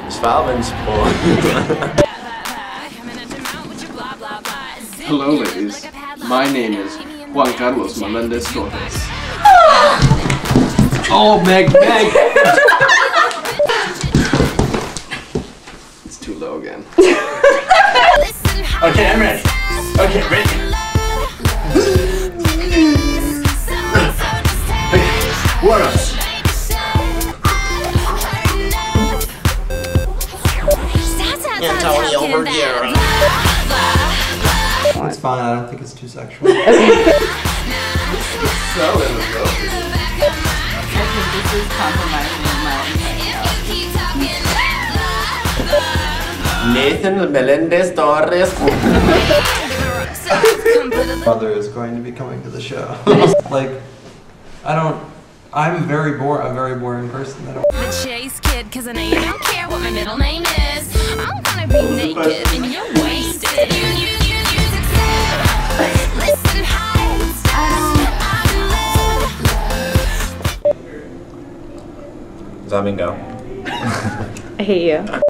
Schwabensport. Hello ladies, my name is Juan Carlos Melendez Torres. Oh, Meg! It's too low again. Okay, I'm ready. Okay, ready. What else? Antonio Vergara. It's fine, I don't think it's too sexual. So inappropriate. I think this is compromising my Nathan Melendez Torres. Mother is going to be coming to the show. Like, I'm a very boring person. The Chase kid, cause I know you don't care what my middle name is. I'm gonna be naked and you're wasted. Listen, Zamingo. I hate you.